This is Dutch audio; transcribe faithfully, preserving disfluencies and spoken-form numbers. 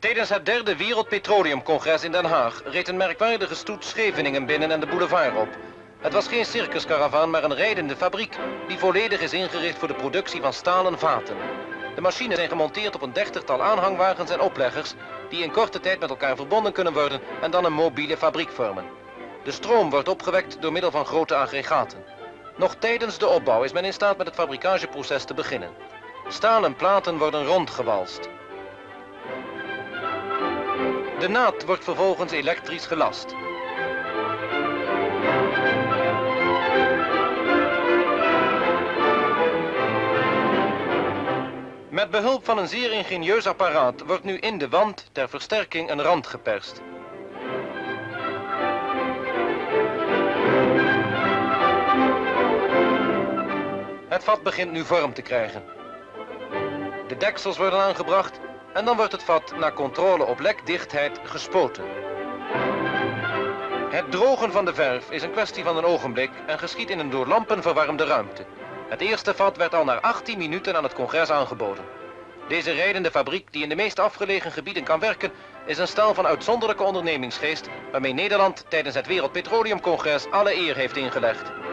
Tijdens het derde Wereldpetroleumcongres in Den Haag reed een merkwaardige stoet Scheveningen binnen en de boulevard op. Het was geen circuskaravaan, maar een rijdende fabriek die volledig is ingericht voor de productie van stalen vaten. De machines zijn gemonteerd op een dertigtal aanhangwagens en opleggers die in korte tijd met elkaar verbonden kunnen worden en dan een mobiele fabriek vormen. De stroom wordt opgewekt door middel van grote aggregaten. Nog tijdens de opbouw is men in staat met het fabrikageproces te beginnen. Stalen platen worden rondgewalst. De naad wordt vervolgens elektrisch gelast. Met behulp van een zeer ingenieus apparaat wordt nu in de wand ter versterking een rand geperst. Het vat begint nu vorm te krijgen. De deksels worden aangebracht en dan wordt het vat na controle op lekdichtheid gespoten. Het drogen van de verf is een kwestie van een ogenblik en geschiet in een door lampen verwarmde ruimte. Het eerste vat werd al na achttien minuten aan het congres aangeboden. Deze rijdende fabriek, die in de meest afgelegen gebieden kan werken, is een stel van uitzonderlijke ondernemingsgeest waarmee Nederland tijdens het Wereldpetroleumcongres alle eer heeft ingelegd.